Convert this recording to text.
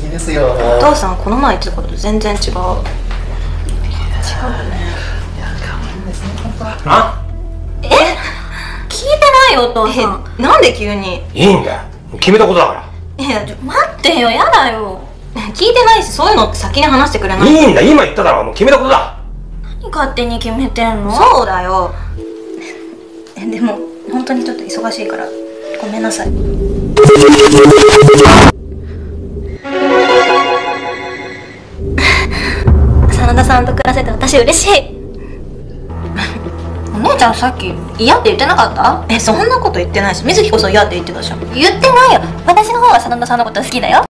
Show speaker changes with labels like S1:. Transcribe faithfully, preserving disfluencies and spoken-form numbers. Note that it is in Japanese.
S1: きですよ。
S2: お父さんこの前言ってたことと全然違う。違うよね。
S1: いや、可愛いんですね、本当は。
S3: あ、
S2: え、聞いてないよお父さん。え、なんで急に。
S3: いいんだよ、決めたことだから。
S2: いや、ちょ待ってよ、やだよ。聞いてないし、そういうのって先に話してくれない。
S3: いいんだ、今言っただろ、もう決めたことだ。
S2: 何勝手に決めてんの。そうだよ。え、でも本当にちょっと忙しいからごめんなさい。真田さんと暮らせて私嬉しい。お姉ちゃんさっき嫌って言ってなかった？え、そんなこと言ってないし、水木こそ嫌って言ってたじゃん。言ってないよ。私の方が真田さんのこと好きだよ。